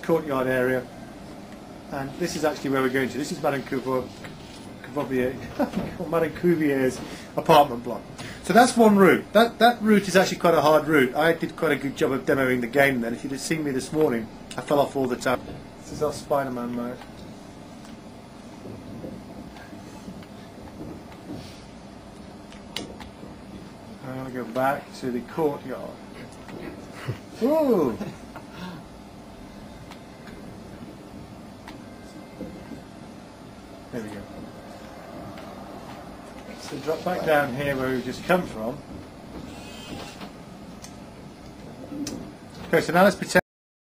courtyard area, and this is actually where we're going to. This is Madame Cuvier's apartment block. So that's one route. That route is actually quite a hard route. I did quite a good job of demoing the game then. If you'd have seen me this morning, I fell off all the time. This is our Spider-Man mode. And I'll go back to the courtyard. Ooh! There we go. So drop back down here where we've just come from. Okay, so now let's pretend